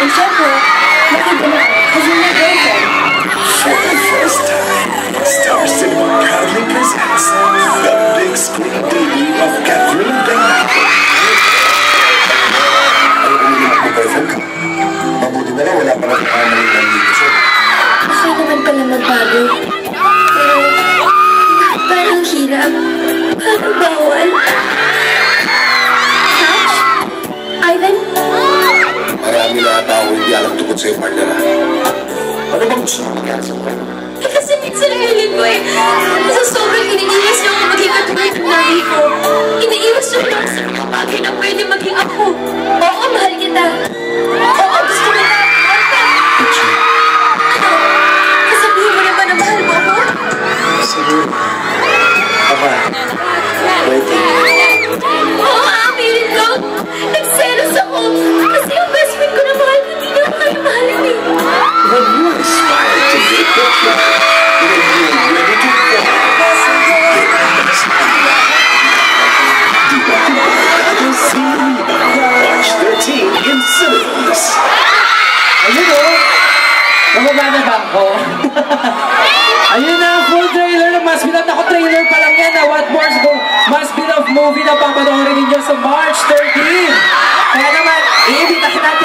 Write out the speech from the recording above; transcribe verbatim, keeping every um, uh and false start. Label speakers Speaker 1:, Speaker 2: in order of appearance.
Speaker 1: And syempre, nakita mo kasi may girlfriend.
Speaker 2: For the first time, Star Cinema proudly presents the big screen debut of Catherine Bernardo. Ano kung hindi mag-boyfriend ka? Mabuti na lang, wala pa lang kamali ng liso.
Speaker 1: Okay naman pala magbago. Pero, parang hirap. Parang bawal. Hatch? Ivan?
Speaker 2: Marami na tao hindi alam tukod sa'yo, partner. Ano bang gusto mo mangyari sa buhay?
Speaker 1: Eh kasi minsan hiling ko eh. Sa sobrang iniiwas niyo ako maging katulad ng nanay ko. Iniiwas niyo lang sa mga bagay na pwede maging ako. Oo, mahal kita. Oo, gusto mo na. Ano? Kasabihin mo naman na mahal mo ako?
Speaker 2: Siguro. Ama. Waiting.
Speaker 1: Oo, aaminin ko. Nagselos ako. Kasi yung best friend ko na mahal ko, hindi na ako kayo mahalin eh.
Speaker 2: When you aspire to make the trip, when you're ready to fall, it must be. Do not rather see March thirteen in cinemas.
Speaker 3: Ayun o! Nababa na ba ako? Ayun na ang full trailer ng Must Be Loved. Ako trailer pa lang yan na What More's Go Must Be Loved movie na papanoorin ninyo sa March thirteen. Kaya naman, iibitahin natin